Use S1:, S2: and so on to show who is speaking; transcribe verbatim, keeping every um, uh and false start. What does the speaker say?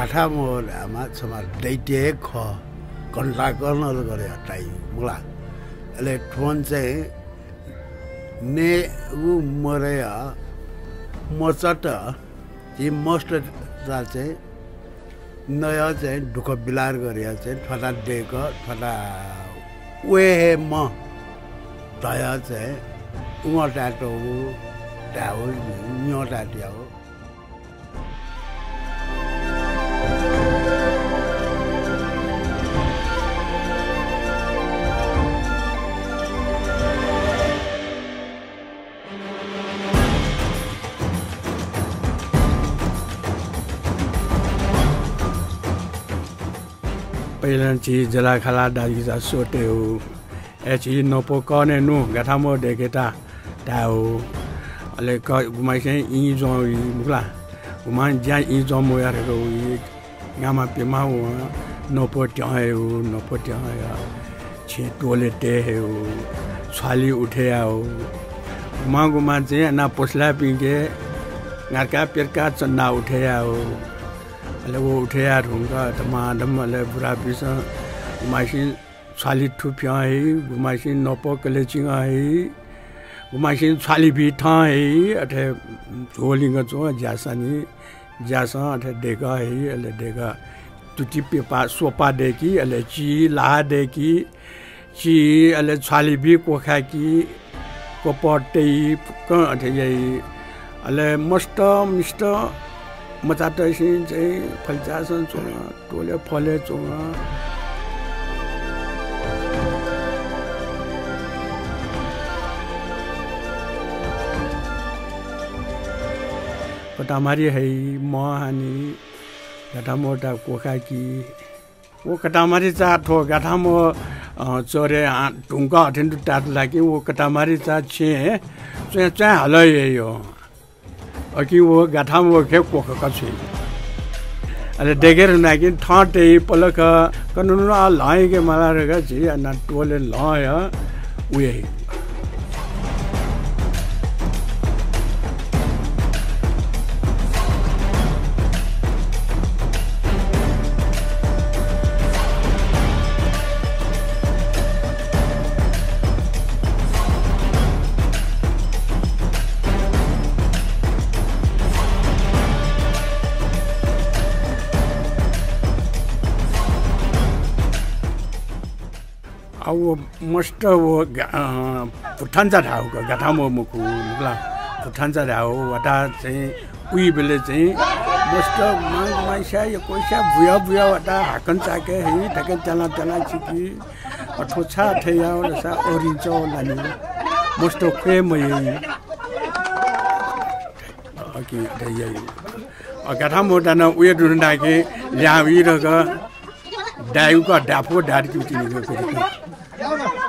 S1: गाठा more आमा समार दैटे ख कन्ट्रा कर्नल गरे हटाइयो मलाई अहिले फोन चाहिँ ने ऊ मरे मचट यी मस्ट चाहिँ नयाँ चाहिँ ढुक बिलार गरे चाहिँ फटा डेक फटा वे म दया चाहिँ उहाँ टाटो हो ट्या हो न्यो टाटिया हो
S2: पहिला चीज जला खला डाली जा सोते हो ऐसी नोपो कौने नु गथा मो देखेता ताओ अले क घुमाइ चाहिँ इ जो मुला घुमा ज्या इ जो मो यार को इ गामा पेमा हो नोपो ट्याए हो नोपो ट्याए छे टोले टे हो छाली उठे आओ घुमा घुमा चाहिँ ना पोसला पिके ngaka pirka चन्ना उठे आओ अले वो उठे यार होगा तमाम अले बुरा पिसा घुमाइसिन छाली ठुपिया है घुमाइसिन नोपो कलेचिंग है घुमाइसिन छाली भी था है अठे झोलिंग जो जासानी जासा अठे देगा है अले देगा तुटी पेपा सोपा देकी अले ची ला देकी ची अले छाली भी कोखा की कोपटे क अठे यही अले मस्त मिस्ट मचाटे चाहिँ फलचासन चोङ टोले फले चोङ कटामारी है म हानी गटामोटा कोखा की वो कटामारी चा ठो गटामो चोरे ढुङ्गा हटिन टाट लागि वो कटामारी चा छे चाहिँ चाहिँ हलै यो अकि वो गाठा वो के कोख कछि अले देखेर नाकि ठटे पलक कनु न लाइ के मला रगा छि न टोले लाय उए वो मस्त वो पुठान्चा ढाउ गाठामो मुखु मुला पुठान्चा ढाउ वटा चाहिँ उही बेले चाहिँ मस्त माग माइसा यो कोइसा बुया बुया वटा हाकन चाके है ठके चला चला छिकी अठोछा थेया रसा ओरिन्छ लानी मस्त खे मय अकि दय गाठामो दान उयो दुना के ल्यावी रग डायु का डाफो डार की चिनी को